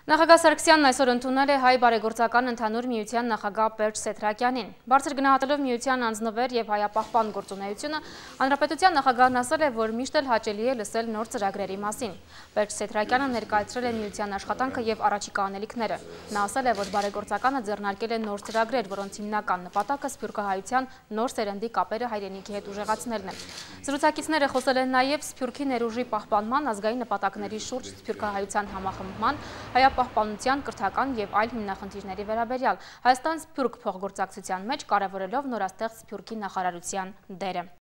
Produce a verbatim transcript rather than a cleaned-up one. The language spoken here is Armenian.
Նախագահ Սարգսյանն այսօր ընդունել է հայ բարեգործական ընդհանուր միության նախագահ Մստր Սետրակյանին։ Բարձր գնահատելով միության անձնվեր եւ հայապահպան գործունեությունը, հանրապետության նախագահն ասել է, որ միշտ էլ հաճելի է լսել նոր ծրագրերի մասին։ Մստր Սետրակյանը ներկայացրել է միության աշխատանքը եւ առաջիկա անելիքները։ Նա ասել է, որ բարեգործականը ձեռնարկել է նոր ծրագրեր, որոնց հիմնական նպատակը սփյուռքահայության նոր սերնդի կապերը հայրենիքի հետ ուժեղացնելն է։ Զրուցակիցները խոսել են նաեւ սփյուռքի ներուժի պահպանման, ազգային նպատակների շուրջ սփյուռքահայության համախմբման, պահպանության, կրթական և այլ հիմնախնդիրների վերաբերյալ, Հայաստան-Սփյուռք փոխգործակցության մեջ կարևորելով նորաստեղծ Սփյուռքի նախարարության դերը։